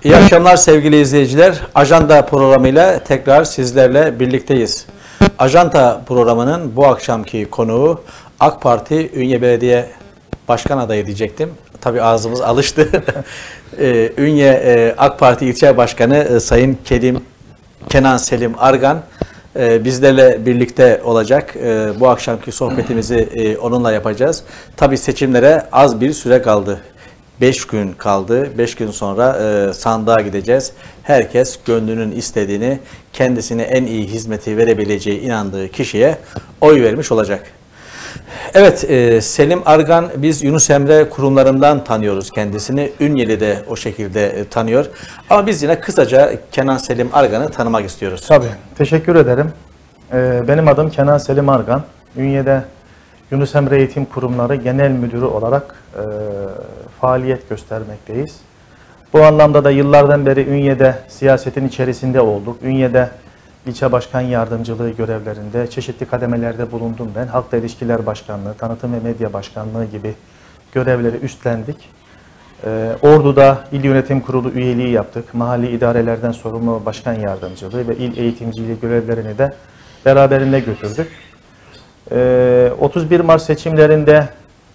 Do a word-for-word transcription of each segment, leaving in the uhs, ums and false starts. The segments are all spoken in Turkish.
İyi akşamlar sevgili izleyiciler. Ajanda programıyla tekrar sizlerle birlikteyiz. Ajanda programının bu akşamki konuğu AK Parti Ünye Belediye Başkan adayı diyecektim. Tabii ağzımız alıştı. Ünye AK Parti İlçe Başkanı Sayın Kerim Kenan Selim Argan bizlerle birlikte olacak. Bu akşamki sohbetimizi onunla yapacağız. Tabii seçimlere az bir süre kaldı. Beş gün kaldı. Beş gün sonra e, sandığa gideceğiz. Herkes gönlünün istediğini, kendisine en iyi hizmeti verebileceği inandığı kişiye oy vermiş olacak. Evet, e, Selim Argan, biz Yunus Emre kurumlarından tanıyoruz kendisini. Ünyeli de o şekilde e, tanıyor. Ama biz yine kısaca Kenan Selim Argan'ı tanımak istiyoruz. Tabii, teşekkür ederim. Ee, benim adım Kenan Selim Argan. Ünye'de Yunus Emre Eğitim Kurumları Genel Müdürü olarak e, faaliyet göstermekteyiz. Bu anlamda da yıllardan beri Ünye'de siyasetin içerisinde olduk. Ünye'de ilçe başkan yardımcılığı görevlerinde çeşitli kademelerde bulundum ben. Halkla İlişkiler Başkanlığı, Tanıtım ve Medya Başkanlığı gibi görevleri üstlendik. E, Ordu'da İl Yönetim Kurulu üyeliği yaptık. Mahalli idarelerden sorumlu başkan yardımcılığı ve il eğitimciliği görevlerini de beraberinde götürdük. otuz bir Mart seçimlerinde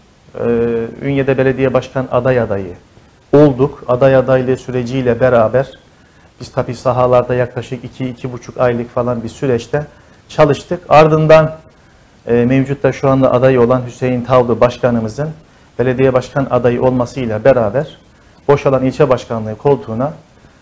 Ünye'de belediye başkan aday adayı olduk. Aday adaylığı süreciyle beraber biz tabii sahalarda yaklaşık iki iki buçuk aylık falan bir süreçte çalıştık. Ardından mevcutta şu anda aday olan Hüseyin Tavlı Başkanımızın belediye başkan adayı olmasıyla beraber boşalan ilçe başkanlığı koltuğuna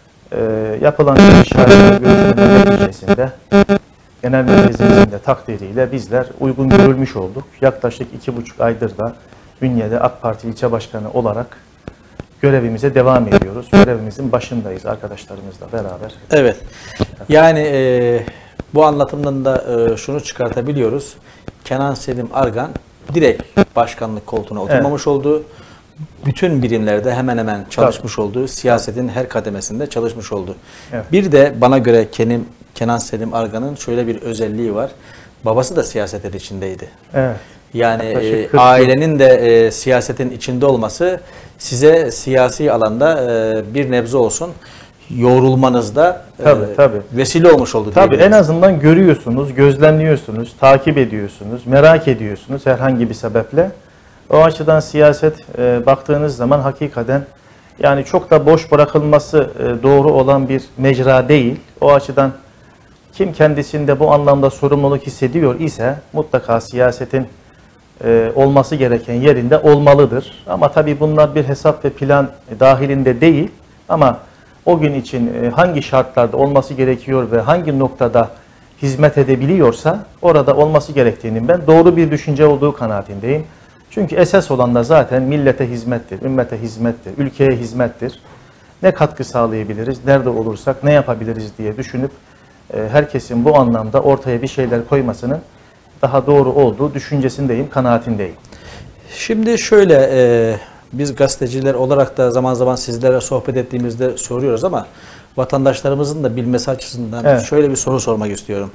yapılan istişare görüşmeler neticesinde Genel Merkezimizin de takdiriyle bizler uygun görülmüş olduk. Yaklaşık iki buçuk aydır da Ünye'de AK Parti ilçe başkanı olarak görevimize devam ediyoruz. Görevimizin başındayız arkadaşlarımızla beraber. Evet. Yani e, bu anlatımdan da e, şunu çıkartabiliyoruz. Kenan Selim Argan direkt başkanlık koltuğuna oturmamış evet. oldu. Bütün birimlerde hemen hemen çalışmış Tabii. oldu. Siyasetin her kademesinde çalışmış oldu. Evet. Bir de bana göre Kenim, Kenan Selim Argan'ın şöyle bir özelliği var. Babası da siyasetin içindeydi. Evet. Yani e, ailenin de e, siyasetin içinde olması size siyasi alanda e, bir nebze olsun yoğrulmanızda tabii, e, tabii. vesile olmuş oldu. Tabii en azından görüyorsunuz, gözlemliyorsunuz, takip ediyorsunuz, merak ediyorsunuz herhangi bir sebeple. O açıdan siyaset e, baktığınız zaman hakikaten yani çok da boş bırakılması e, doğru olan bir mecra değil. O açıdan kim kendisinde bu anlamda sorumluluk hissediyor ise mutlaka siyasetin e, olması gereken yerinde olmalıdır. Ama tabii bunlar bir hesap ve plan dahilinde değil. Ama o gün için e, hangi şartlarda olması gerekiyor ve hangi noktada hizmet edebiliyorsa orada olması gerektiğinin ben doğru bir düşünce olduğu kanaatindeyim. Çünkü esas olan da zaten millete hizmettir, ümmete hizmettir, ülkeye hizmettir. Ne katkı sağlayabiliriz, nerede olursak ne yapabiliriz diye düşünüp e, herkesin bu anlamda ortaya bir şeyler koymasının daha doğru olduğu düşüncesindeyim, kanaatindeyim. Şimdi şöyle, e, biz gazeteciler olarak da zaman zaman sizlere sohbet ettiğimizde soruyoruz ama vatandaşlarımızın da bilmesi açısından evet. şöyle bir soru sormak istiyorum.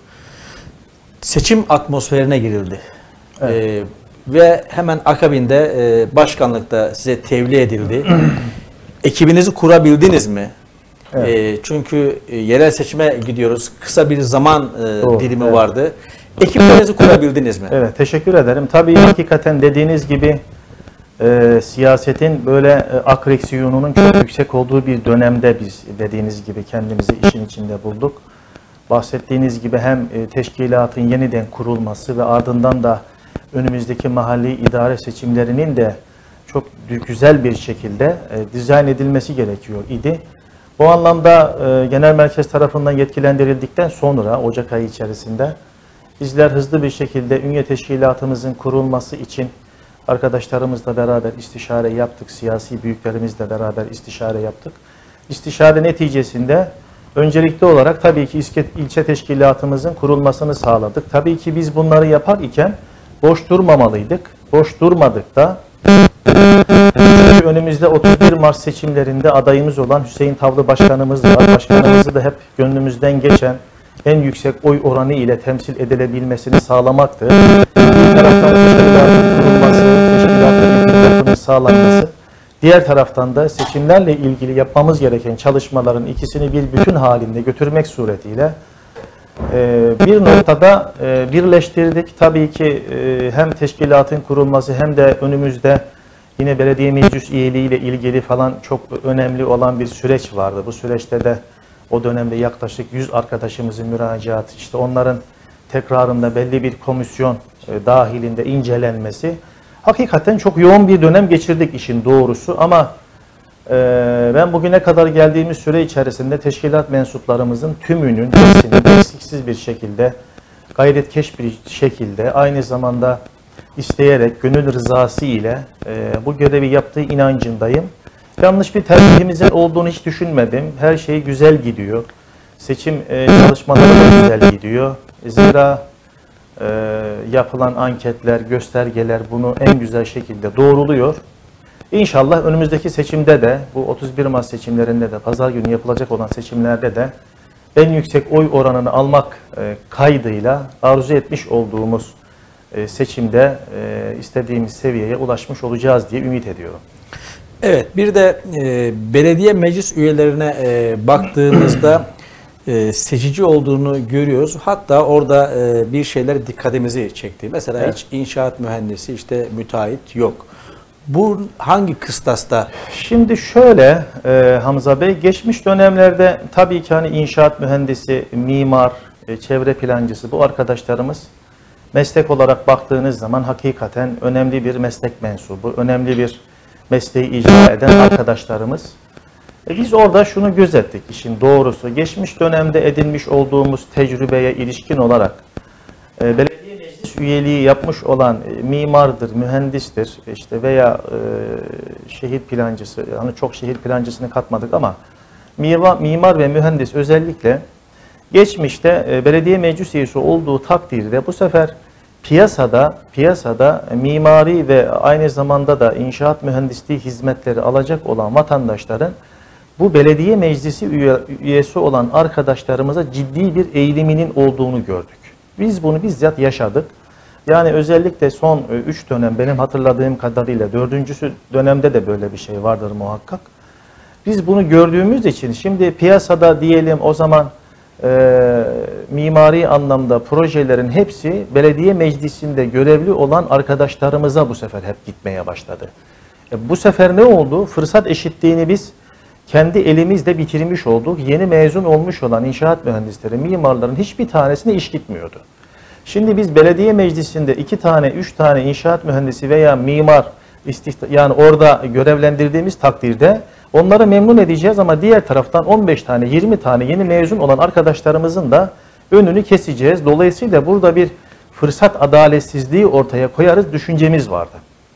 Seçim atmosferine girildi. Evet. E, Ve hemen akabinde e, başkanlıkta size tevli edildi. Ekibinizi kurabildiniz mi? Evet. E, çünkü e, yerel seçime gidiyoruz. Kısa bir zaman e, Doğru, dilimi evet. vardı. Ekiplerinizi kurabildiniz mi? Evet, teşekkür ederim. Tabii hakikaten dediğiniz gibi e, siyasetin böyle e, akreksiyonunun çok yüksek olduğu bir dönemde biz dediğiniz gibi kendimizi işin içinde bulduk. Bahsettiğiniz gibi hem e, teşkilatın yeniden kurulması ve ardından da önümüzdeki mahalli idare seçimlerinin de çok güzel bir şekilde e, dizayn edilmesi gerekiyor idi. Bu anlamda e, genel merkez tarafından yetkilendirildikten sonra Ocak ayı içerisinde bizler hızlı bir şekilde Ünye teşkilatımızın kurulması için arkadaşlarımızla beraber istişare yaptık. Siyasi büyüklerimizle beraber istişare yaptık. İstişare neticesinde öncelikli olarak tabii ki ilçe teşkilatımızın kurulmasını sağladık. Tabii ki biz bunları yapar iken boş durmamalıydık. Boş durmadık da. Çünkü önümüzde otuz bir Mart seçimlerinde adayımız olan Hüseyin Tavlı Başkanımız var. Başkanımızı da hep gönlümüzden geçen en yüksek oy oranı ile temsil edilebilmesini sağlamaktı. Bir taraftan teşkilatın kurulması, teşkilatın yapımı sağlanması, Diğer taraftan da seçimlerle ilgili yapmamız gereken çalışmaların ikisini bir bütün halinde götürmek suretiyle bir noktada birleştirdik. Tabii ki hem teşkilatın kurulması hem de önümüzde yine belediye meclis üyeliği ile ilgili falan çok önemli olan bir süreç vardı. Bu süreçte de o dönemde yaklaşık yüz arkadaşımızın müracaatı, işte onların tekrarında belli bir komisyon dahilinde incelenmesi. Hakikaten çok yoğun bir dönem geçirdik işin doğrusu ama e, ben bugüne kadar geldiğimiz süre içerisinde teşkilat mensuplarımızın tümünün hepsinin eksiksiz bir şekilde, gayretkeş bir şekilde, aynı zamanda isteyerek, gönül rızası ile e, bu görevi yaptığı inancındayım. Yanlış bir tercihimizin olduğunu hiç düşünmedim. Her şey güzel gidiyor. Seçim e, çalışmaları da güzel gidiyor. Zira e, yapılan anketler, göstergeler bunu en güzel şekilde doğruluyor. İnşallah önümüzdeki seçimde de, bu otuz bir Mart seçimlerinde de, pazar günü yapılacak olan seçimlerde de en yüksek oy oranını almak e, kaydıyla arzu etmiş olduğumuz e, seçimde e, istediğimiz seviyeye ulaşmış olacağız diye ümit ediyorum. Evet, bir de e, belediye meclis üyelerine e, baktığımızda e, seçici olduğunu görüyoruz. Hatta orada e, bir şeyler dikkatimizi çekti. Mesela evet. Hiç inşaat mühendisi, işte müteahhit yok. Bu hangi kıstasta? Şimdi şöyle e, Hamza Bey, geçmiş dönemlerde tabii ki hani inşaat mühendisi, mimar, e, çevre plancısı bu arkadaşlarımız meslek olarak baktığınız zaman hakikaten önemli bir meslek mensubu, önemli bir mesleği icra eden arkadaşlarımız. E biz orada şunu gözettik işin doğrusu. Geçmiş dönemde edinmiş olduğumuz tecrübeye ilişkin olarak e, belediye meclis üyeliği yapmış olan e, mimardır, mühendistir işte veya e, şehir plancısı, yani çok şehir plancısını katmadık ama mimar, mimar ve mühendis özellikle geçmişte e, belediye meclis üyesi olduğu takdirde bu sefer Piyasada, piyasada mimari ve aynı zamanda da inşaat mühendisliği hizmetleri alacak olan vatandaşların bu belediye meclisi üye, üyesi olan arkadaşlarımıza ciddi bir eğiliminin olduğunu gördük. Biz bunu bizzat yaşadık. Yani özellikle son üç dönem benim hatırladığım kadarıyla dördüncüsü dönemde de böyle bir şey vardır muhakkak. Biz bunu gördüğümüz için şimdi piyasada diyelim o zaman E, mimari anlamda projelerin hepsi belediye meclisinde görevli olan arkadaşlarımıza bu sefer hep gitmeye başladı. E, bu sefer ne oldu? Fırsat eşitliğini biz kendi elimizle bitirmiş olduk. Yeni mezun olmuş olan inşaat mühendisleri, mimarların hiçbir tanesine iş gitmiyordu. Şimdi biz belediye meclisinde iki tane, üç tane inşaat mühendisi veya mimar yani orada görevlendirdiğimiz takdirde onları memnun edeceğiz ama diğer taraftan on beş tane, yirmi tane yeni mezun olan arkadaşlarımızın da önünü keseceğiz. Dolayısıyla burada bir fırsat adaletsizliği ortaya koyarız düşüncemiz vardı.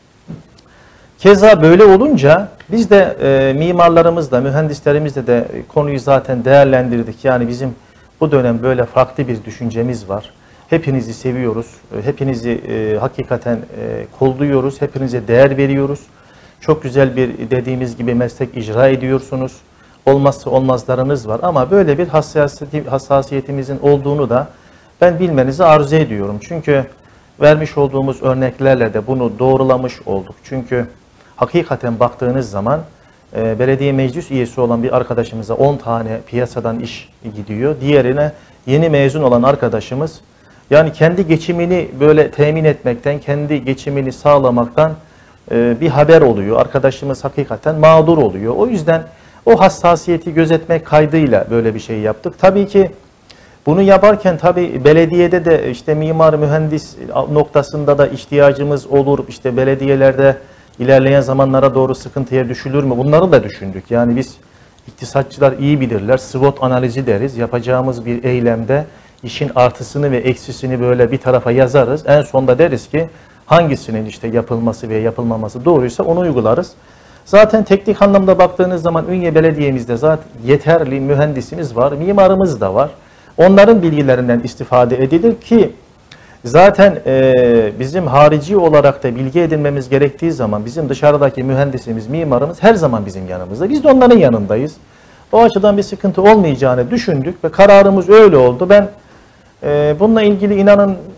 Keza böyle olunca biz de e, mimarlarımızla, mühendislerimizle de konuyu zaten değerlendirdik. Yani bizim bu dönem böyle farklı bir düşüncemiz var. Hepinizi seviyoruz, hepinizi e, hakikaten e, kolluyoruz, hepinize değer veriyoruz. Çok güzel bir dediğimiz gibi meslek icra ediyorsunuz. Olmazsa olmazlarınız var ama böyle bir hassasiyeti, hassasiyetimizin olduğunu da ben bilmenizi arzu ediyorum. Çünkü vermiş olduğumuz örneklerle de bunu doğrulamış olduk. Çünkü hakikaten baktığınız zaman e, belediye meclis üyesi olan bir arkadaşımıza on tane piyasadan iş gidiyor. Diğerine yeni mezun olan arkadaşımız yani kendi geçimini böyle temin etmekten, kendi geçimini sağlamaktan e, bir haber oluyor. Arkadaşımız hakikaten mağdur oluyor. O yüzden o hassasiyeti gözetmek kaydıyla böyle bir şey yaptık. Tabii ki bunu yaparken tabii belediyede de işte mimar, mühendis noktasında da ihtiyacımız olur. İşte belediyelerde ilerleyen zamanlara doğru sıkıntıya düşülür mü? Bunları da düşündük. Yani biz iktisatçılar iyi bilirler. SWOT analizi deriz. Yapacağımız bir eylemde işin artısını ve eksisini böyle bir tarafa yazarız. En sonda deriz ki hangisinin işte yapılması veya yapılmaması doğruysa onu uygularız. Zaten teknik anlamda baktığınız zaman Ünye Belediye'mizde zaten yeterli mühendisimiz var, mimarımız da var. Onların bilgilerinden istifade edilir ki zaten e, bizim harici olarak da bilgi edinmemiz gerektiği zaman bizim dışarıdaki mühendisimiz, mimarımız her zaman bizim yanımızda. Biz de onların yanındayız. O açıdan bir sıkıntı olmayacağını düşündük ve kararımız öyle oldu. Ben e, bununla ilgili inanın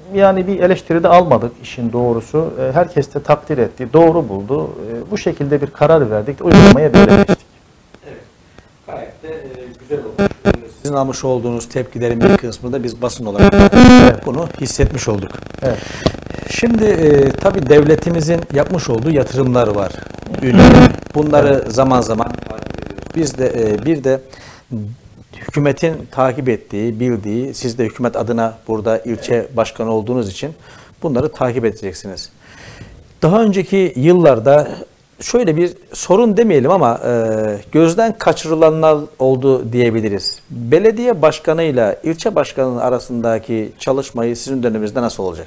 yani bir eleştiri de almadık işin doğrusu. E, herkes de takdir etti, doğru buldu. E, bu şekilde bir karar verdik, uygulamaya böyle geçtik. Evet, gayet de e, güzel olmuş. Sizin almış olduğunuz tepkilerin bir kısmını da biz basın olarak Evet. bunu hissetmiş olduk. Evet. Şimdi e, tabii devletimizin yapmış olduğu yatırımlar var. Ünlü. Bunları zaman zaman takip ediyoruz. Biz de e, bir de hükümetin takip ettiği, bildiği, siz de hükümet adına burada ilçe başkanı olduğunuz için bunları takip edeceksiniz. Daha önceki yıllarda şöyle bir sorun demeyelim ama e, gözden kaçırılanlar oldu diyebiliriz. Belediye başkanıyla ilçe başkanının arasındaki çalışmayı sizin döneminizde nasıl olacak?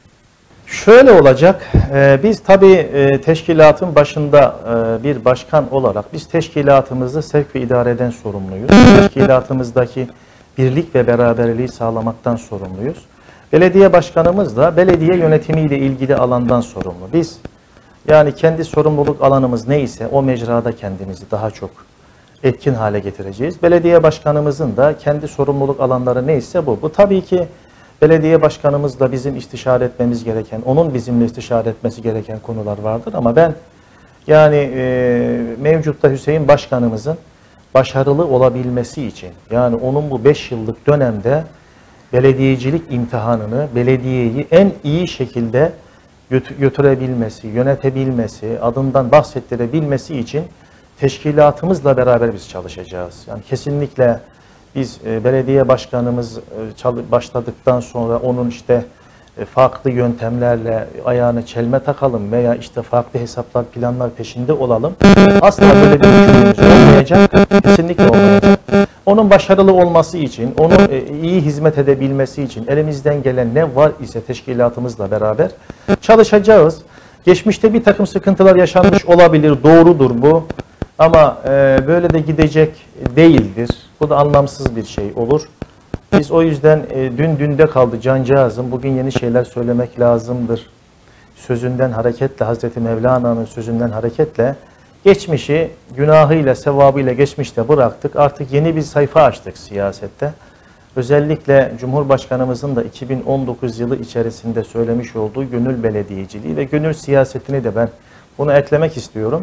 Şöyle olacak, e, biz tabii e, teşkilatın başında e, bir başkan olarak biz teşkilatımızı sevk ve idareden sorumluyuz. Teşkilatımızdaki birlik ve beraberliği sağlamaktan sorumluyuz. Belediye başkanımız da belediye yönetimiyle ilgili alandan sorumlu. Biz yani kendi sorumluluk alanımız neyse o mecrada kendimizi daha çok etkin hale getireceğiz. Belediye başkanımızın da kendi sorumluluk alanları neyse bu. Bu tabii ki belediye başkanımızla bizim istişare etmemiz gereken, onun bizimle istişare etmesi gereken konular vardır. Ama ben yani e, mevcutta Hüseyin Başkanımızın başarılı olabilmesi için, yani onun bu beş yıllık dönemde belediyecilik imtihanını, belediyeyi en iyi şekilde götürebilmesi, yönetebilmesi, adından bahsettirebilmesi için teşkilatımızla beraber biz çalışacağız. Yani kesinlikle biz e, belediye başkanımız e, başladıktan sonra onun işte e, farklı yöntemlerle ayağını çelme takalım veya işte farklı hesaplar, planlar peşinde olalım. Asla böyle bir düşüncemiz olmayacak. Kesinlikle olmayacak. Onun başarılı olması için, onun e, iyi hizmet edebilmesi için elimizden gelen ne var ise teşkilatımızla beraber çalışacağız. Geçmişte bir takım sıkıntılar yaşanmış olabilir, doğrudur bu. Ama e, böyle de gidecek değildir. Bu da anlamsız bir şey olur. Biz o yüzden e, dün dünde kaldı cancağızım. Bugün yeni şeyler söylemek lazımdır. Sözünden hareketle, Hazreti Mevlana'nın sözünden hareketle geçmişi günahıyla, sevabıyla geçmişte bıraktık. Artık yeni bir sayfa açtık siyasette. Özellikle Cumhurbaşkanımızın da iki bin on dokuz yılı içerisinde söylemiş olduğu gönül belediyeciliği ve gönül siyasetini de ben bunu eklemek istiyorum.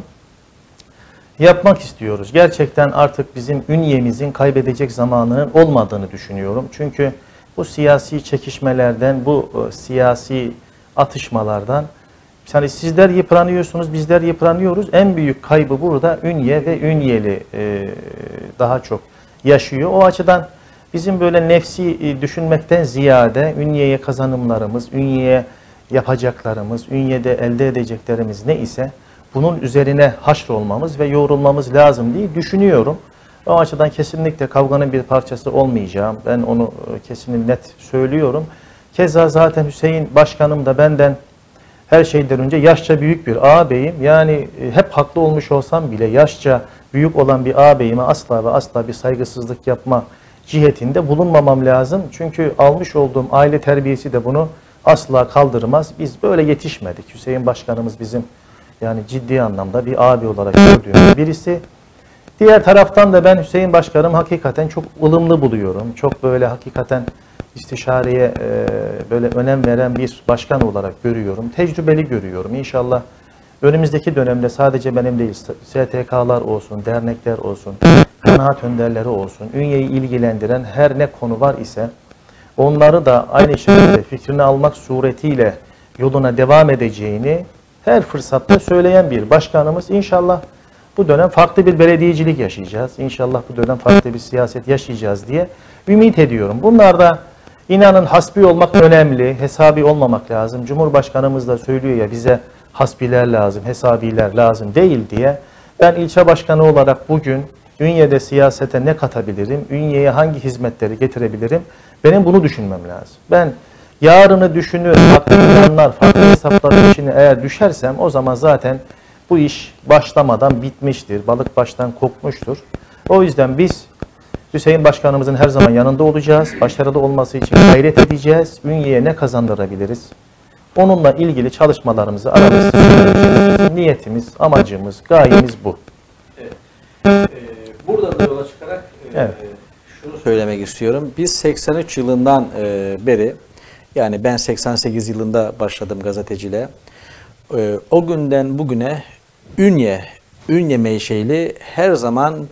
Yapmak istiyoruz. Gerçekten artık bizim ünyemizin kaybedecek zamanının olmadığını düşünüyorum. Çünkü bu siyasi çekişmelerden, bu e, siyasi atışmalardan yani sizler yıpranıyorsunuz, bizler yıpranıyoruz. En büyük kaybı burada ünye ve ünyeli e, daha çok yaşıyor. O açıdan bizim böyle nefsi e, düşünmekten ziyade ünyeye kazanımlarımız, ünyeye yapacaklarımız, ünyede elde edeceklerimiz ne ise bunun üzerine haşrolmamız ve yoğrulmamız lazım diye düşünüyorum. O açıdan kesinlikle kavganın bir parçası olmayacağım. Ben onu kesin net söylüyorum. Keza zaten Hüseyin Başkanım da benden her şeyden önce yaşça büyük bir ağabeyim. Yani hep haklı olmuş olsam bile yaşça büyük olan bir ağabeyime asla ve asla bir saygısızlık yapma cihetinde bulunmamam lazım. Çünkü almış olduğum aile terbiyesi de bunu asla kaldırmaz. Biz böyle yetişmedik. Hüseyin Başkanımız bizim yani ciddi anlamda bir abi olarak gördüğümüz birisi. Diğer taraftan da ben Hüseyin Başkanım hakikaten çok ılımlı buluyorum. Çok böyle hakikaten istişareye e, böyle önem veren bir başkan olarak görüyorum. Tecrübeli görüyorum. İnşallah önümüzdeki dönemde sadece benim değil, S T K'lar olsun, dernekler olsun, kanaat önderleri olsun, ünyeyi ilgilendiren her ne konu var ise onları da aynı şekilde fikrini almak suretiyle yoluna devam edeceğini her fırsatta söyleyen bir başkanımız. İnşallah bu dönem farklı bir belediyecilik yaşayacağız. İnşallah bu dönem farklı bir siyaset yaşayacağız diye ümit ediyorum. Bunlar da inanın hasbi olmak önemli, hesabi olmamak lazım. Cumhurbaşkanımız da söylüyor ya bize hasbiler lazım, hesabiler lazım değil diye. Ben ilçe başkanı olarak bugün Ünye'de siyasete ne katabilirim, Ünye'ye hangi hizmetleri getirebilirim? Benim bunu düşünmem lazım. Ben yarını düşünür, farklı planlar, farklı hesaplar içine eğer düşersem o zaman zaten bu iş başlamadan bitmiştir. Balık baştan kokmuştur. O yüzden biz Hüseyin Başkanımızın her zaman yanında olacağız. Başarılı olması için gayret edeceğiz. Ünye'ye ne kazandırabiliriz? Onunla ilgili çalışmalarımızı ararız. Niyetimiz, amacımız, gayemiz bu. Evet. Ee, buradan da yola çıkarak e, evet. şunu söylemek istiyorum. Biz seksen üç yılından e, beri Yani ben seksen sekiz yılında başladım gazeteciliğe. Ee, o günden bugüne Ünye, Ünye menşeli her zaman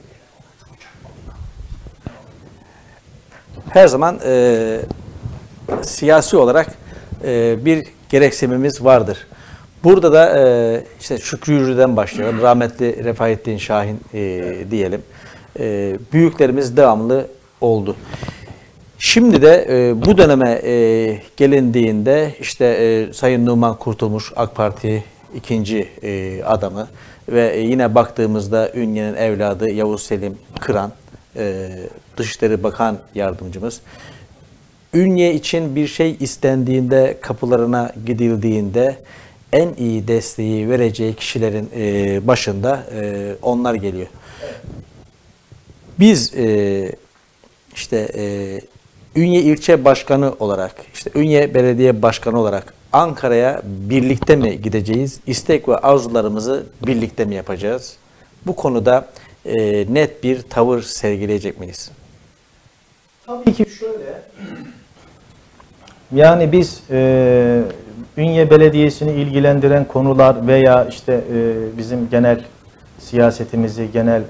her zaman e, siyasi olarak e, bir gereksinimimiz vardır. Burada da e, işte Şükrü Yürü'den başlayalım. Rahmetli Refahettin Şahin e, diyelim. E, büyüklerimiz devamlı oldu. Şimdi de e, bu döneme e, gelindiğinde işte e, Sayın Numan Kurtulmuş, AK Parti ikinci e, adamı ve yine baktığımızda Ünye'nin evladı Yavuz Selim Kıran, e, Dışişleri Bakan Yardımcımız. Ünye için bir şey istendiğinde, kapılarına gidildiğinde en iyi desteği vereceği kişilerin e, başında e, onlar geliyor. Biz e, işte e, Ünye İlçe Başkanı olarak, işte Ünye Belediye Başkanı olarak Ankara'ya birlikte mi gideceğiz? İstek ve arzularımızı birlikte mi yapacağız? Bu konuda e, net bir tavır sergileyecek miyiz? Tabii ki şöyle, yani biz e, Ünye Belediyesi'ni ilgilendiren konular veya işte e, bizim genel siyasetimizi, genel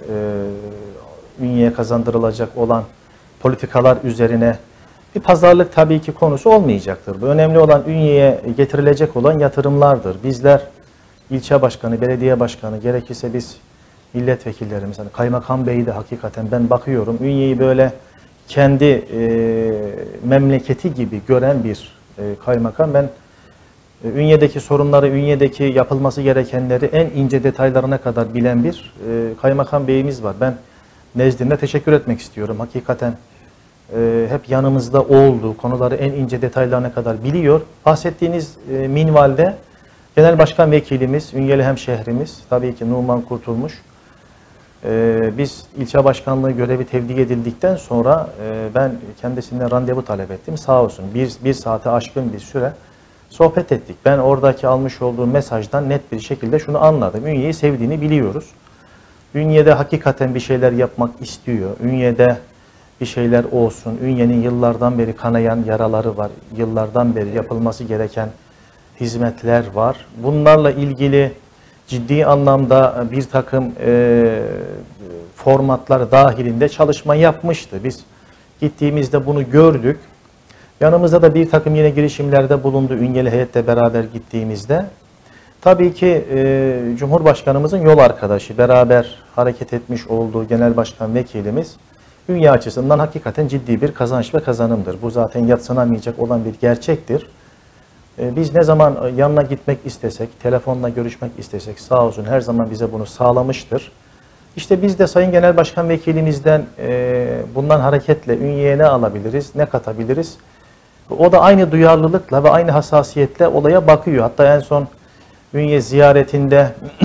e, Ünye'ye kazandırılacak olan politikalar üzerine bir pazarlık tabii ki konusu olmayacaktır. Bu önemli olan Ünye'ye getirilecek olan yatırımlardır. Bizler ilçe başkanı, belediye başkanı, gerekirse biz milletvekillerimiz, hani Kaymakam Bey'i de hakikaten ben bakıyorum Ünye'yi böyle kendi e, memleketi gibi gören bir e, kaymakam. Ben e, Ünye'deki sorunları, Ünye'deki yapılması gerekenleri en ince detaylarına kadar bilen bir e, kaymakam beyimiz var. Ben nezdinde teşekkür etmek istiyorum. Hakikaten e, hep yanımızda oldu. Konuları en ince detaylarına kadar biliyor. Bahsettiğiniz e, minvalde Genel Başkan Vekilimiz, Ünyeli hemşehrimiz, tabii ki Numan Kurtulmuş. Ee, biz ilçe başkanlığı görevi tevdi edildikten sonra e, ben kendisinden randevu talep ettim. Sağ olsun bir, bir saate aşkın bir süre sohbet ettik. Ben oradaki almış olduğum mesajdan net bir şekilde şunu anladım. Ünye'yi sevdiğini biliyoruz. Ünye'de hakikaten bir şeyler yapmak istiyor. Ünye'de bir şeyler olsun. Ünye'nin yıllardan beri kanayan yaraları var. Yıllardan beri yapılması gereken hizmetler var. Bunlarla ilgili ciddi anlamda bir takım e, formatlar dahilinde çalışma yapmıştı. Biz gittiğimizde bunu gördük. Yanımızda da bir takım yine girişimlerde bulundu Ünyeli heyetle beraber gittiğimizde. Tabii ki e, Cumhurbaşkanımızın yol arkadaşı, beraber hareket etmiş olduğu Genel Başkan Vekilimiz Ünye açısından hakikaten ciddi bir kazanç ve kazanımdır. Bu zaten yadsınamayacak olan bir gerçektir. Biz ne zaman yanına gitmek istesek, telefonla görüşmek istesek sağ olsun her zaman bize bunu sağlamıştır. İşte biz de Sayın Genel Başkan Vekilimizden e, bundan hareketle Ünye'ye ne alabiliriz, ne katabiliriz? O da aynı duyarlılıkla ve aynı hassasiyetle olaya bakıyor. Hatta en son Ünye ziyaretinde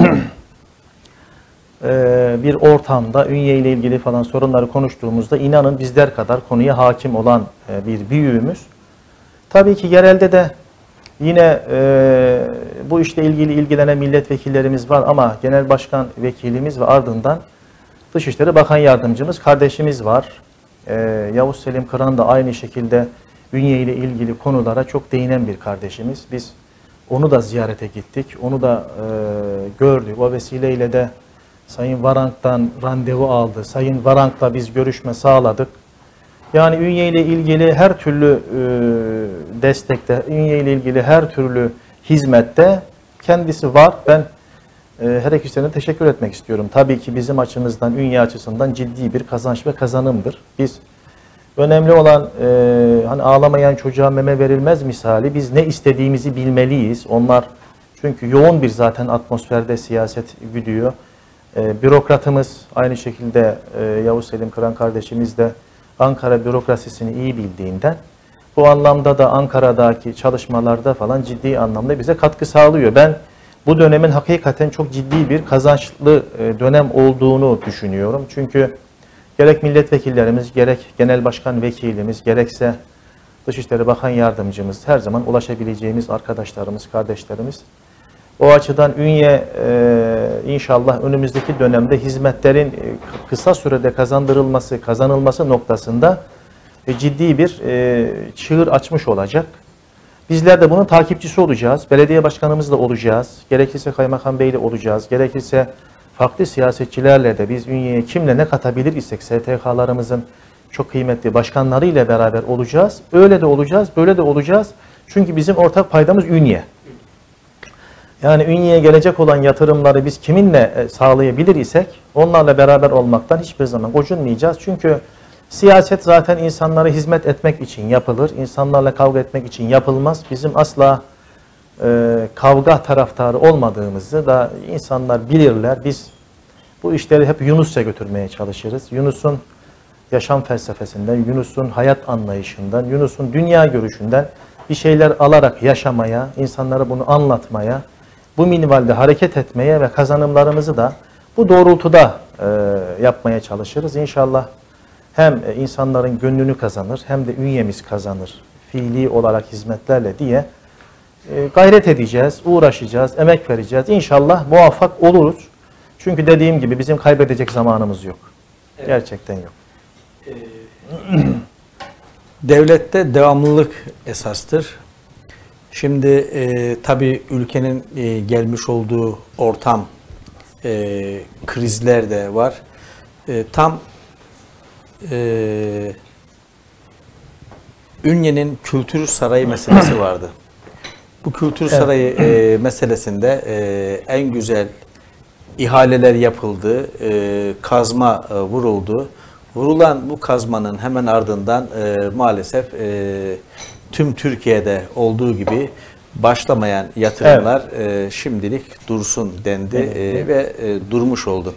e, bir ortamda Ünye ile ilgili falan sorunları konuştuğumuzda inanın bizler kadar konuya hakim olan e, bir büyüğümüz. Tabii ki yerelde de yine e, bu işle ilgili ilgilenen milletvekillerimiz var ama Genel Başkan Vekilimiz ve ardından Dışişleri Bakan Yardımcımız, kardeşimiz var. E, Yavuz Selim Kıran da aynı şekilde Ünye ile ilgili konulara çok değinen bir kardeşimiz. Biz onu da ziyarete gittik, onu da e, gördük. O vesileyle de Sayın Varank'tan randevu aldı. Sayın Varank'la biz görüşme sağladık. Yani Ünye ile ilgili her türlü e, destekte, Ünye ile ilgili her türlü hizmette kendisi var. Ben e, her ikisine teşekkür etmek istiyorum. Tabii ki bizim açımızdan, Ünye açısından ciddi bir kazanç ve kazanımdır. Biz önemli olan e, hani ağlamayan çocuğa meme verilmez misali biz ne istediğimizi bilmeliyiz. Onlar çünkü yoğun bir zaten atmosferde siyaset güdüyor. E, bürokratımız aynı şekilde e, Yavuz Selim Kıran kardeşimiz de Ankara bürokrasisini iyi bildiğinden bu anlamda da Ankara'daki çalışmalarda falan ciddi anlamda bize katkı sağlıyor. Ben bu dönemin hakikaten çok ciddi bir kazançlı dönem olduğunu düşünüyorum. Çünkü gerek milletvekillerimiz, gerek genel başkan vekilimiz, gerekse Dışişleri Bakan Yardımcımız her zaman ulaşabileceğimiz arkadaşlarımız, kardeşlerimiz. O açıdan Ünye e, inşallah önümüzdeki dönemde hizmetlerin e, kısa sürede kazandırılması, kazanılması noktasında e, ciddi bir e, çığır açmış olacak. Bizler de bunun takipçisi olacağız. Belediye başkanımız da olacağız. Gerekirse kaymakam beyle olacağız. Gerekirse farklı siyasetçilerle de biz Ünye'ye kimle ne katabilir isek S T K'larımızın çok kıymetli başkanlarıyla beraber olacağız. Öyle de olacağız, böyle de olacağız. Çünkü bizim ortak paydamız Ünye. Yani Ünye'ye gelecek olan yatırımları biz kiminle sağlayabilir isek onlarla beraber olmaktan hiçbir zaman gocunmayacağız. Çünkü siyaset zaten insanlara hizmet etmek için yapılır. İnsanlarla kavga etmek için yapılmaz. Bizim asla e, kavga taraftarı olmadığımızı da insanlar bilirler. Biz bu işleri hep Yunus'a götürmeye çalışırız. Yunus'un yaşam felsefesinden, Yunus'un hayat anlayışından, Yunus'un dünya görüşünden bir şeyler alarak yaşamaya, insanlara bunu anlatmaya, bu minvalde hareket etmeye ve kazanımlarımızı da bu doğrultuda e, yapmaya çalışırız. İnşallah hem insanların gönlünü kazanır hem de Ünye'miz kazanır. Fiili olarak hizmetlerle diye e, gayret edeceğiz, uğraşacağız, emek vereceğiz. İnşallah muvaffak oluruz. Çünkü dediğim gibi bizim kaybedecek zamanımız yok. Evet. Gerçekten yok. Devlette devamlılık esastır. Şimdi e, tabii ülkenin e, gelmiş olduğu ortam, e, krizler de var. E, tam e, Ünye'nin kültür sarayı meselesi vardı. Bu kültür sarayı e, meselesinde e, en güzel ihaleler yapıldı, e, kazma e, vuruldu. Vurulan bu kazmanın hemen ardından e, maalesef e, tüm Türkiye'de olduğu gibi başlamayan yatırımlar evet. e, şimdilik dursun dendi evet. e, ve e, durmuş oldu.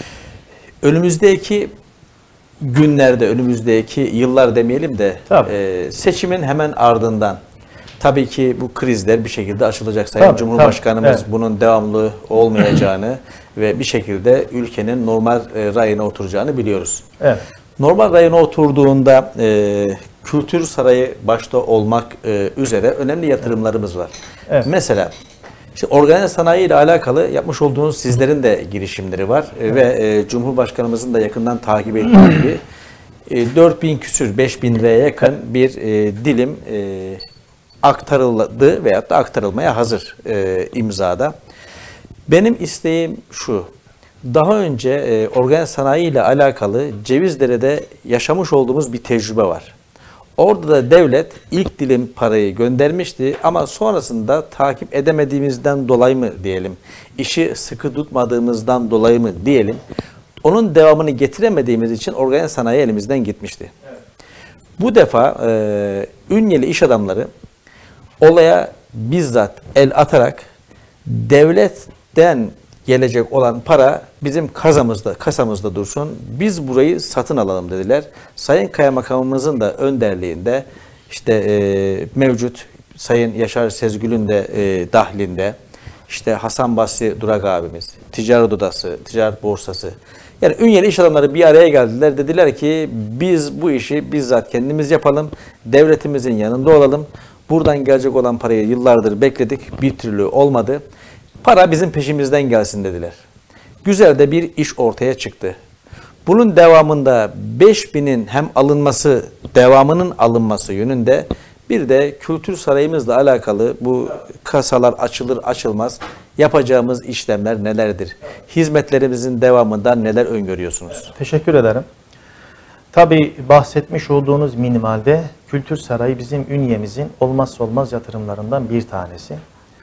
Önümüzdeki günlerde, önümüzdeki yıllar demeyelim de e, seçimin hemen ardından tabii ki bu krizler bir şekilde aşılacak. Sayın tabii, Cumhurbaşkanımız tabii, evet. bunun devamlı olmayacağını ve bir şekilde ülkenin normal e, rayına oturacağını biliyoruz. Evet. Normal rayına oturduğunda e, kültür sarayı başta olmak e, üzere önemli yatırımlarımız var. Evet. Mesela işte organize sanayi ile alakalı yapmış olduğunuz sizlerin de girişimleri var evet. ve e, Cumhurbaşkanımızın da yakından takip ettiği gibi e, dört bin küsür beş bin liraya yakın bir e, dilim e, aktarıldı veyahut da aktarılmaya hazır e, imzada. Benim isteğim şu. Daha önce e, organize sanayi ile alakalı Cevizdere'de yaşamış olduğumuz bir tecrübe var. Orada da devlet ilk dilim parayı göndermişti ama sonrasında takip edemediğimizden dolayı mı diyelim, işi sıkı tutmadığımızdan dolayı mı diyelim, onun devamını getiremediğimiz için organize sanayi elimizden gitmişti. Evet. Bu defa e, Ünyeli iş adamları olaya bizzat el atarak devletten gelecek olan para bizim kasamızda, kasamızda dursun. Biz burayı satın alalım dediler. Sayın Kaymakamımızın da önderliğinde işte e, mevcut Sayın Yaşar Sezgül'ün de e, dahlinde işte Hasan Basri Durak abimiz, Ticaret Odası, Ticaret Borsası yani Ünyeli iş adamları bir araya geldiler. Dediler ki biz bu işi bizzat kendimiz yapalım. Devletimizin yanında olalım. Buradan gelecek olan parayı yıllardır bekledik. Bir türlü olmadı. Para bizim peşimizden gelsin dediler. Güzel de bir iş ortaya çıktı. Bunun devamında beş binin hem alınması, devamının alınması yönünde bir de kültür sarayımızla alakalı bu kasalar açılır açılmaz yapacağımız işlemler nelerdir? Hizmetlerimizin devamından neler öngörüyorsunuz? Teşekkür ederim. Tabii bahsetmiş olduğunuz minimalde kültür sarayı bizim Ünye'mizin olmazsa olmaz yatırımlarından bir tanesi.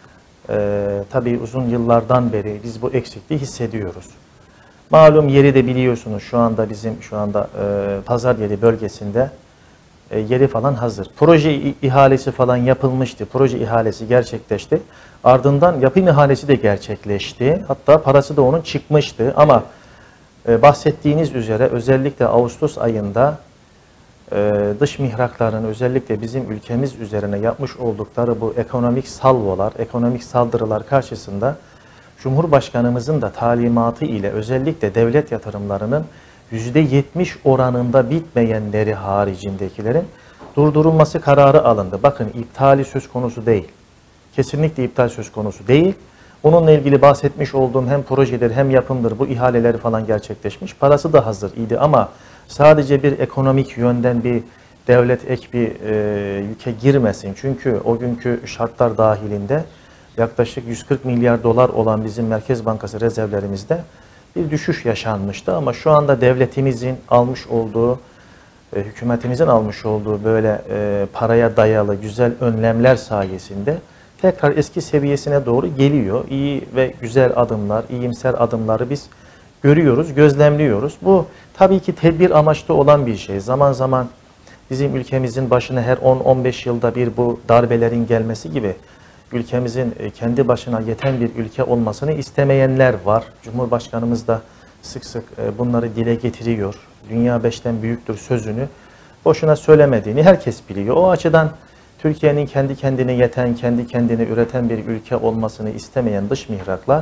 Ee, tabii uzun yıllardan beri biz bu eksikliği hissediyoruz. Malum yeri de biliyorsunuz şu anda bizim şu anda e, Pazaryeri bölgesinde e, yeri falan hazır. Proje ihalesi falan yapılmıştı. Proje ihalesi gerçekleşti. Ardından yapım ihalesi de gerçekleşti. Hatta parası da onun çıkmıştı ama e, bahsettiğiniz üzere özellikle Ağustos ayında dış mihrakların özellikle bizim ülkemiz üzerine yapmış oldukları bu ekonomik salvolar, ekonomik saldırılar karşısında Cumhurbaşkanımızın da talimatı ile özellikle devlet yatırımlarının yüzde yetmiş oranında bitmeyenleri haricindekilerin durdurulması kararı alındı. Bakın iptali söz konusu değil. Kesinlikle iptal söz konusu değil. Onunla ilgili bahsetmiş olduğum hem projeler hem yapımdır bu ihaleleri falan gerçekleşmiş. Parası da hazır idi ama sadece bir ekonomik yönden bir devlet ek bir e, yüke girmesin. Çünkü o günkü şartlar dahilinde yaklaşık yüz kırk milyar dolar olan bizim Merkez Bankası rezervlerimizde bir düşüş yaşanmıştı. Ama şu anda devletimizin almış olduğu, e, hükümetimizin almış olduğu böyle e, paraya dayalı güzel önlemler sayesinde tekrar eski seviyesine doğru geliyor. İyi ve güzel adımlar, iyimser adımları biz görüyoruz, gözlemliyoruz. Bu tabii ki tedbir amaçlı olan bir şey. Zaman zaman bizim ülkemizin başına her on on beş yılda bir bu darbelerin gelmesi gibi ülkemizin kendi başına yeten bir ülke olmasını istemeyenler var. Cumhurbaşkanımız da sık sık bunları dile getiriyor. Dünya beşten büyüktür sözünü boşuna söylemediğini herkes biliyor. O açıdan Türkiye'nin kendi kendine yeten, kendi kendine üreten bir ülke olmasını istemeyen dış mihraklar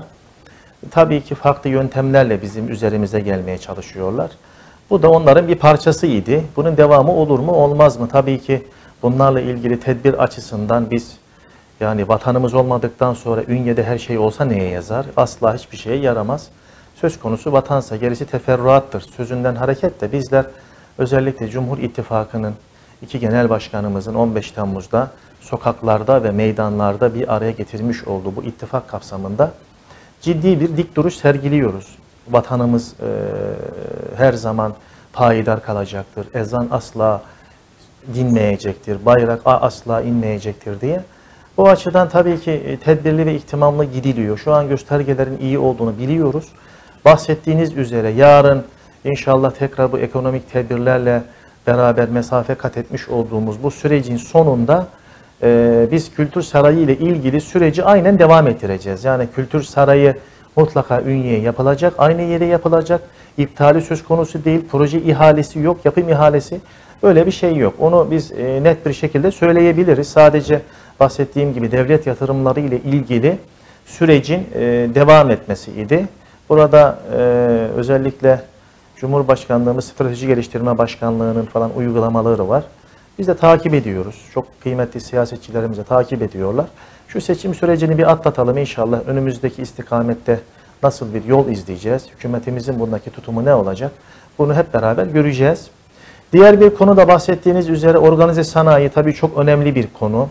tabii ki farklı yöntemlerle bizim üzerimize gelmeye çalışıyorlar. Bu da onların bir parçasıydı. Bunun devamı olur mu, olmaz mı? Tabii ki bunlarla ilgili tedbir açısından biz, yani vatanımız olmadıktan sonra Ünye'de her şey olsa neye yazar? Asla hiçbir şeye yaramaz. Söz konusu vatansa gerisi teferruattır. Sözünden hareketle bizler özellikle Cumhur İttifakı'nın iki genel başkanımızın on beş Temmuz'da sokaklarda ve meydanlarda bir araya getirmiş olduğu bu ittifak kapsamında ciddi bir dik duruş sergiliyoruz. Vatanımız e, her zaman payidar kalacaktır. Ezan asla dinmeyecektir. Bayrak asla inmeyecektir diye. Bu açıdan tabii ki tedbirli ve ihtimamlı gidiliyor. Şu an göstergelerin iyi olduğunu biliyoruz. Bahsettiğiniz üzere yarın inşallah tekrar bu ekonomik tedbirlerle beraber mesafe kat etmiş olduğumuz bu sürecin sonunda e, biz Kültür Sarayı ile ilgili süreci aynen devam ettireceğiz. Yani Kültür Sarayı mutlaka Ünye'ye yapılacak, aynı yere yapılacak. İptali söz konusu değil, proje ihalesi yok, yapım ihalesi, öyle bir şey yok. Onu biz e, net bir şekilde söyleyebiliriz. Sadece bahsettiğim gibi devlet yatırımları ile ilgili sürecin e, devam etmesiydi. Burada e, özellikle Cumhurbaşkanlığımız Strateji Geliştirme Başkanlığı'nın falan uygulamaları var. Biz de takip ediyoruz. Çok kıymetli siyasetçilerimiz de takip ediyorlar. Şu seçim sürecini bir atlatalım inşallah. Önümüzdeki istikamette nasıl bir yol izleyeceğiz? Hükümetimizin bundaki tutumu ne olacak? Bunu hep beraber göreceğiz. Diğer bir konu da bahsettiğiniz üzere organize sanayi tabii çok önemli bir konu.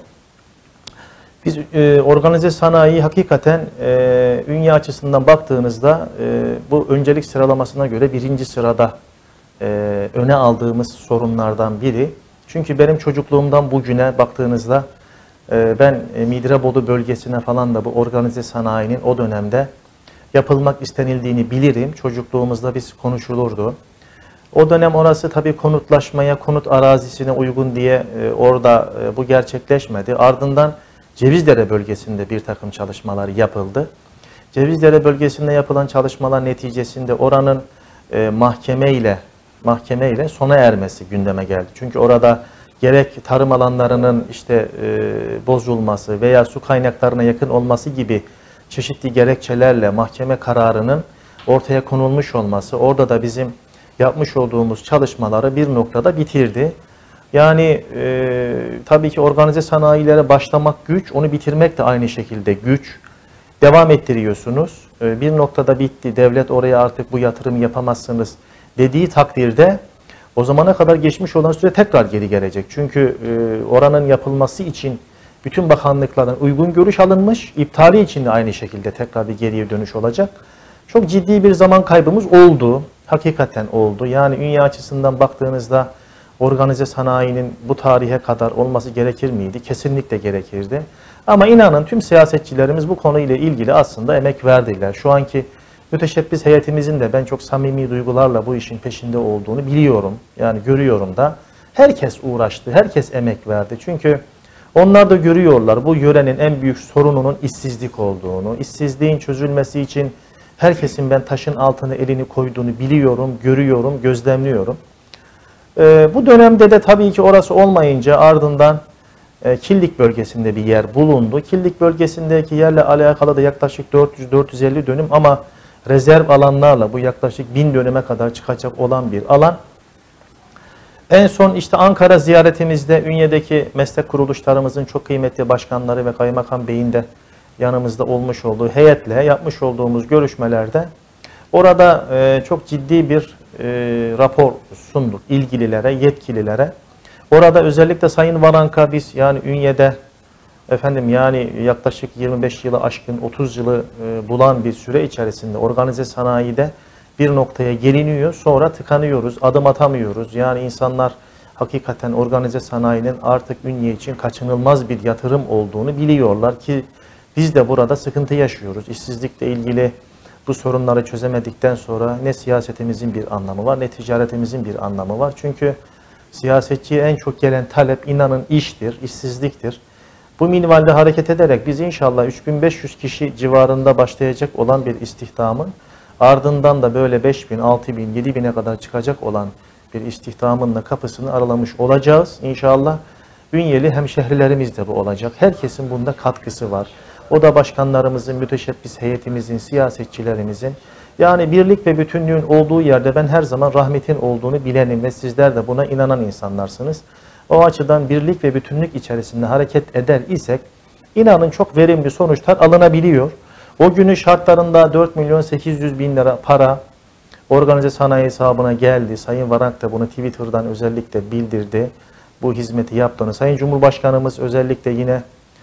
Biz e, organize sanayi hakikaten e, Ünye açısından baktığınızda e, bu öncelik sıralamasına göre birinci sırada e, öne aldığımız sorunlardan biri. Çünkü benim çocukluğumdan bugüne baktığınızda e, ben e, Midrabolu bölgesine falan da bu organize sanayinin o dönemde yapılmak istenildiğini bilirim. Çocukluğumuzda biz konuşulurdu. O dönem orası tabii konutlaşmaya, konut arazisine uygun diye e, orada e, bu gerçekleşmedi. Ardından Cevizdere bölgesinde bir takım çalışmalar yapıldı. Cevizdere bölgesinde yapılan çalışmalar neticesinde oranın e, mahkemeyle mahkemeyle sona ermesi gündeme geldi. Çünkü orada gerek tarım alanlarının işte e, bozulması veya su kaynaklarına yakın olması gibi çeşitli gerekçelerle mahkeme kararının ortaya konulmuş olması, orada da bizim yapmış olduğumuz çalışmaları bir noktada bitirdi. Yani e, tabii ki organize sanayilere başlamak güç, onu bitirmek de aynı şekilde güç. Devam ettiriyorsunuz. E, bir noktada bitti, devlet oraya artık bu yatırımı yapamazsınız dediği takdirde o zamana kadar geçmiş olan süre tekrar geri gelecek. Çünkü e, oranın yapılması için bütün bakanlıklardan uygun görüş alınmış, iptali için de aynı şekilde tekrar bir geriye dönüş olacak. Çok ciddi bir zaman kaybımız oldu, hakikaten oldu. Yani Ünye açısından baktığınızda organize sanayinin bu tarihe kadar olması gerekir miydi? Kesinlikle gerekirdi. Ama inanın tüm siyasetçilerimiz bu konuyla ilgili aslında emek verdiler. Şu anki müteşebbis heyetimizin de ben çok samimi duygularla bu işin peşinde olduğunu biliyorum. Yani görüyorum da. Herkes uğraştı, herkes emek verdi. Çünkü onlar da görüyorlar bu yörenin en büyük sorununun işsizlik olduğunu. İşsizliğin çözülmesi için herkesin ben taşın altına elini koyduğunu biliyorum, görüyorum, gözlemliyorum. Ee, bu dönemde de tabii ki orası olmayınca ardından e, Killik bölgesinde bir yer bulundu. Killik bölgesindeki yerle alakalı da yaklaşık dört yüz dört yüz elli dönüm ama rezerv alanlarla bu yaklaşık bin dönüme kadar çıkacak olan bir alan. En son işte Ankara ziyaretimizde Ünye'deki meslek kuruluşlarımızın çok kıymetli başkanları ve Kaymakam Bey'in de yanımızda olmuş olduğu heyetle yapmış olduğumuz görüşmelerde orada e, çok ciddi bir e, rapor sunduk ilgililere, yetkililere. Orada özellikle Sayın Varank'a biz yani Ünye'de efendim yani yaklaşık yirmi beş yılı aşkın otuz yılı e, bulan bir süre içerisinde organize sanayide bir noktaya geliniyor, sonra tıkanıyoruz, adım atamıyoruz. Yani insanlar hakikaten organize sanayinin artık Ünye için kaçınılmaz bir yatırım olduğunu biliyorlar ki biz de burada sıkıntı yaşıyoruz. İşsizlikle ilgili bu sorunları çözemedikten sonra ne siyasetimizin bir anlamı var ne ticaretimizin bir anlamı var. Çünkü siyasetçiye en çok gelen talep inanın iştir, işsizliktir. Bu minvalde hareket ederek biz inşallah üç bin beş yüz kişi civarında başlayacak olan bir istihdamın ardından da böyle beş bin, altı bin, yedi bine kadar çıkacak olan bir istihdamın da kapısını aralamış olacağız. İnşallah Ünyeli hemşehrilerimiz de bu olacak. Herkesin bunda katkısı var. O da başkanlarımızın, müteşebbis heyetimizin, siyasetçilerimizin. Yani birlik ve bütünlüğün olduğu yerde ben her zaman rahmetin olduğunu bilenim ve sizler de buna inanan insanlarsınız. O açıdan birlik ve bütünlük içerisinde hareket eder isek inanın çok verimli sonuçlar alınabiliyor. O günün şartlarında dört milyon sekiz yüz bin lira para organize sanayi hesabına geldi. Sayın Varank da bunu Twitter'dan özellikle bildirdi. Bu hizmeti yaptığını. Sayın Cumhurbaşkanımız özellikle yine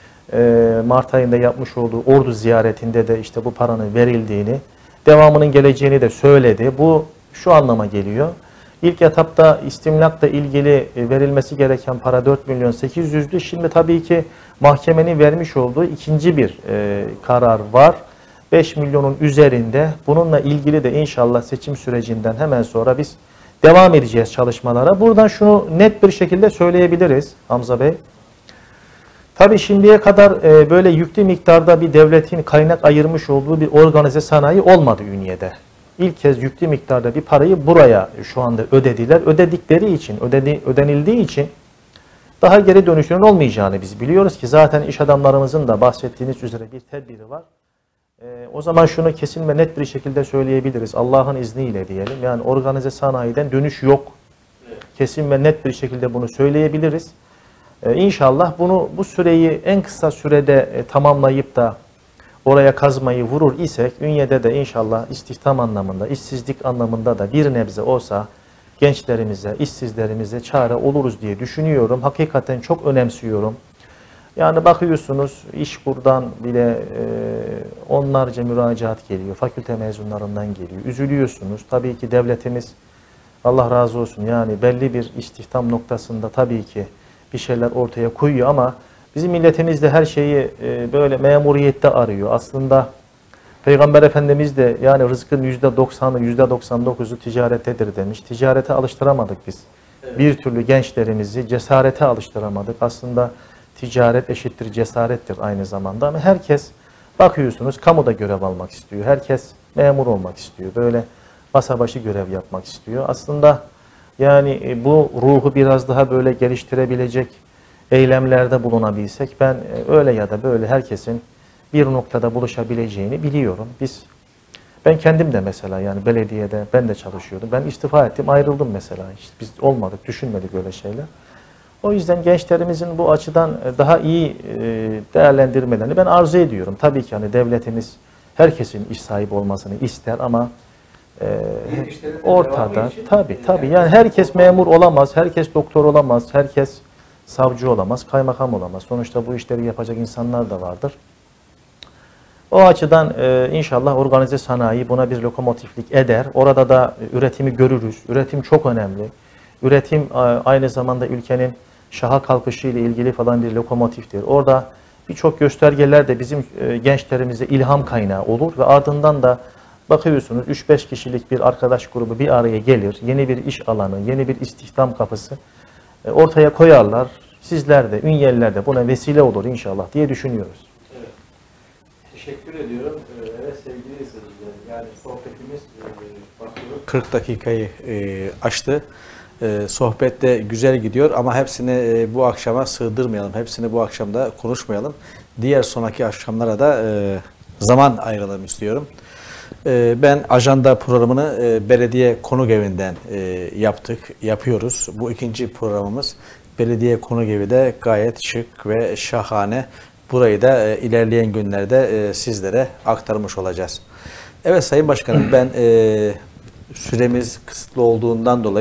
e, Mart ayında yapmış olduğu ordu ziyaretinde de işte bu paranın verildiğini, devamının geleceğini de söyledi. Bu şu anlama geliyor. İlk etapta istimlakla ilgili verilmesi gereken para dört milyon sekiz yüzdü. Şimdi tabii ki mahkemenin vermiş olduğu ikinci bir e, karar var. beş milyonun üzerinde. Bununla ilgili de inşallah seçim sürecinden hemen sonra biz devam edeceğiz çalışmalara. Buradan şunu net bir şekilde söyleyebiliriz Hamza Bey. Tabii şimdiye kadar e, böyle yüklü miktarda bir devletin kaynak ayırmış olduğu bir organize sanayi olmadı Ünye'de. İlk kez yüklü miktarda bir parayı buraya şu anda ödediler. Ödedikleri için, ödedi, ödenildiği için daha geri dönüşünün olmayacağını biz biliyoruz ki zaten iş adamlarımızın da bahsettiğiniz üzere bir tedbiri var. Ee, o zaman şunu kesin ve net bir şekilde söyleyebiliriz. Allah'ın izniyle diyelim. Yani organize sanayiden dönüş yok. Kesin ve net bir şekilde bunu söyleyebiliriz. Ee, İnşallah bunu bu süreyi en kısa sürede e, tamamlayıp da oraya kazmayı vurur isek Ünye'de de inşallah istihdam anlamında, işsizlik anlamında da bir nebze olsa gençlerimize, işsizlerimize çare oluruz diye düşünüyorum. Hakikaten çok önemsiyorum. Yani bakıyorsunuz iş buradan bile e, onlarca müracaat geliyor. Fakülte mezunlarından geliyor. Üzülüyorsunuz. Tabii ki devletimiz Allah razı olsun yani belli bir istihdam noktasında tabii ki bir şeyler ortaya koyuyor ama bizim milletimiz de her şeyi e, böyle memuriyette arıyor. Aslında Peygamber Efendimiz de yani rızkın yüzde doksanı, yüzde doksan dokuzu ticarettedir demiş. Ticarete alıştıramadık biz. Evet. Bir türlü gençlerimizi cesarete alıştıramadık. Aslında ticaret eşittir cesarettir aynı zamanda ama herkes bakıyorsunuz kamuda görev almak istiyor. Herkes memur olmak istiyor. Böyle masa başı görev yapmak istiyor. Aslında yani bu ruhu biraz daha böyle geliştirebilecek eylemlerde bulunabilsek ben öyle ya da böyle herkesin bir noktada buluşabileceğini biliyorum. Biz ben kendim de mesela yani belediyede ben de çalışıyordum. Ben istifa ettim, ayrıldım mesela. Hiç biz olmadık, düşünmedik öyle şeyler. O yüzden gençlerimizin bu açıdan daha iyi değerlendirmelerini ben arzu ediyorum. Tabii ki hani devletimiz herkesin iş sahibi olmasını ister ama e, ortada tabii tabii yani herkes memur olamaz, herkes doktor olamaz, herkes savcı olamaz, kaymakam olamaz. Sonuçta bu işleri yapacak insanlar da vardır. O açıdan e, inşallah organize sanayi buna bir lokomotiflik eder. Orada da üretimi görürüz. Üretim çok önemli. Üretim e, aynı zamanda ülkenin şaha kalkışı ile ilgili falan bir lokomotiftir. Orada birçok göstergeler de bizim e, gençlerimize ilham kaynağı olur ve ardından da bakıyorsunuz üç beş kişilik bir arkadaş grubu bir araya gelir. Yeni bir iş alanı, yeni bir istihdam kapısı e, ortaya koyarlar. Sizler de, Ünyeliler de buna vesile olur inşallah diye düşünüyoruz. Evet. Teşekkür ediyorum. Evet sevgili izleyiciler, yani sohbetimiz bakıyoruz kırk dakikayı e, aştı. E, sohbet de güzel gidiyor ama hepsini e, bu akşama sığdırmayalım. Hepsini bu akşamda konuşmayalım. Diğer sonraki akşamlara da e, zaman ayıralım istiyorum. E, ben ajanda programını e, belediye konuk evinden e, yaptık, yapıyoruz. Bu ikinci programımız. Belediye konuk evi de gayet şık ve şahane. Burayı da e, ilerleyen günlerde e, sizlere aktarmış olacağız. Evet Sayın Başkanım, ben e, süremiz kısıtlı olduğundan dolayı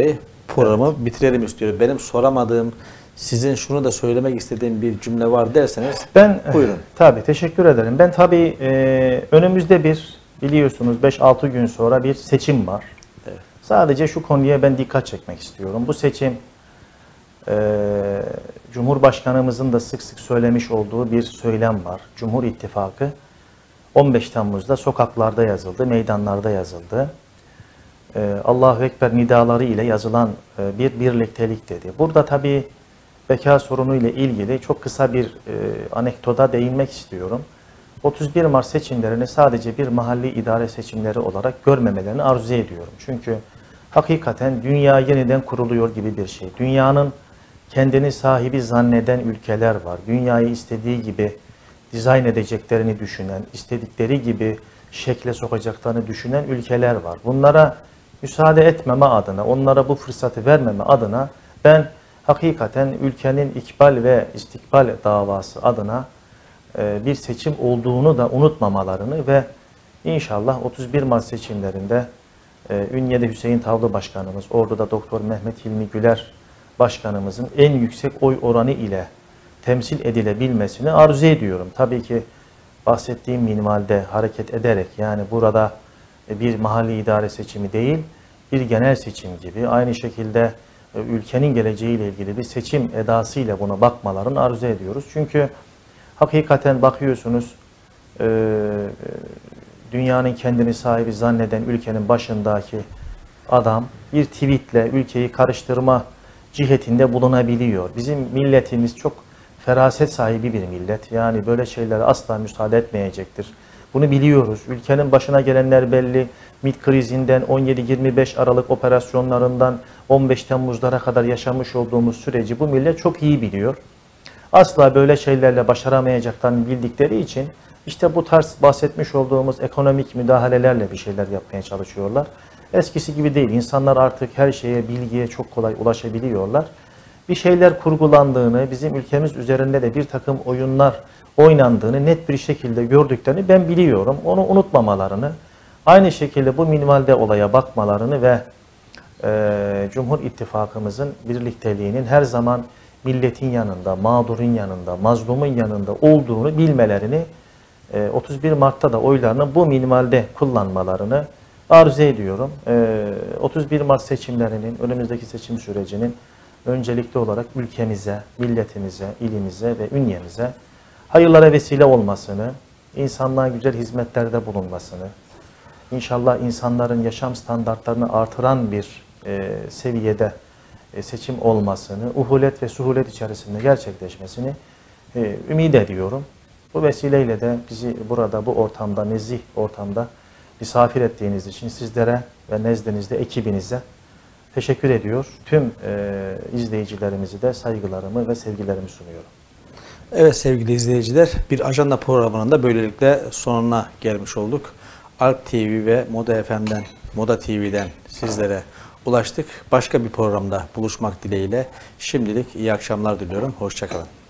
programı bitirelim istiyorum. Benim soramadığım, sizin şunu da söylemek istediğim bir cümle var derseniz ben buyurun. Tabii teşekkür ederim. Ben tabii e, önümüzde bir, biliyorsunuz beş altı gün sonra bir seçim var. Evet. Sadece şu konuya ben dikkat çekmek istiyorum. Bu seçim e, Cumhurbaşkanımızın da sık sık söylemiş olduğu bir söylem var. Cumhur İttifakı on beş Temmuz'da sokaklarda yazıldı, meydanlarda yazıldı. E, Allahu Ekber nidaları ile yazılan e, bir birliktelik dedi. Burada tabii beka sorunu ile ilgili çok kısa bir e, anekdota değinmek istiyorum. otuz bir Mart seçimlerini sadece bir mahalli idare seçimleri olarak görmemelerini arzu ediyorum. Çünkü hakikaten dünya yeniden kuruluyor gibi bir şey. Dünyanın kendini sahibi zanneden ülkeler var. Dünyayı istediği gibi dizayn edeceklerini düşünen, istedikleri gibi şekle sokacaklarını düşünen ülkeler var. Bunlara müsaade etmeme adına, onlara bu fırsatı vermeme adına ben hakikaten ülkenin ikbal ve istikbal davası adına bir seçim olduğunu da unutmamalarını ve inşallah otuz bir Mart seçimlerinde Ünye'de Hüseyin Tavlı Başkanımız, Ordu'da Doktor Mehmet Hilmi Güler Başkanımızın en yüksek oy oranı ile temsil edilebilmesini arzu ediyorum. Tabii ki bahsettiğim minvalde hareket ederek, yani burada bir mahalli idare seçimi değil, bir genel seçim gibi, aynı şekilde ülkenin geleceğiyle ilgili bir seçim edasıyla buna bakmalarını arzu ediyoruz. Çünkü hakikaten bakıyorsunuz dünyanın kendini sahibi zanneden ülkenin başındaki adam bir tweetle ülkeyi karıştırma cihetinde bulunabiliyor. Bizim milletimiz çok feraset sahibi bir millet. Yani böyle şeylere asla müsaade etmeyecektir. Bunu biliyoruz. Ülkenin başına gelenler belli. MİT krizinden on yedi yirmi beş Aralık operasyonlarından on beş Temmuz'lara kadar yaşamış olduğumuz süreci bu millet çok iyi biliyor. Asla böyle şeylerle başaramayacaklarını bildikleri için işte bu tarz bahsetmiş olduğumuz ekonomik müdahalelerle bir şeyler yapmaya çalışıyorlar. Eskisi gibi değil. İnsanlar artık her şeye, bilgiye çok kolay ulaşabiliyorlar. Bir şeyler kurgulandığını, bizim ülkemiz üzerinde de bir takım oyunlar oynandığını net bir şekilde gördüklerini ben biliyorum. Onu unutmamalarını, aynı şekilde bu minvalde olaya bakmalarını ve e, Cumhur İttifakımızın birlikteliğinin her zaman milletin yanında, mağdurun yanında, mazlumun yanında olduğunu bilmelerini, e, otuz bir Mart'ta da oylarını bu minvalde kullanmalarını arzu ediyorum. E, otuz bir Mart seçimlerinin, önümüzdeki seçim sürecinin öncelikli olarak ülkemize, milletimize, ilimize ve ünyemize hayırlara vesile olmasını, insanlığa güzel hizmetlerde bulunmasını, İnşallah insanların yaşam standartlarını artıran bir e, seviyede e, seçim olmasını, uhulet ve suhulet içerisinde gerçekleşmesini e, ümit ediyorum. Bu vesileyle de bizi burada, bu ortamda, nezih ortamda misafir ettiğiniz için sizlere ve nezdinizde ekibinize teşekkür ediyor. Tüm e, izleyicilerimizi de saygılarımı ve sevgilerimi sunuyorum. Evet sevgili izleyiciler, bir ajanda programının da böylelikle sonuna gelmiş olduk. Alp T V ve Moda F M'den, Moda T V'den sizlere ulaştık. Başka bir programda buluşmak dileğiyle şimdilik iyi akşamlar diliyorum. Hoşça kalın.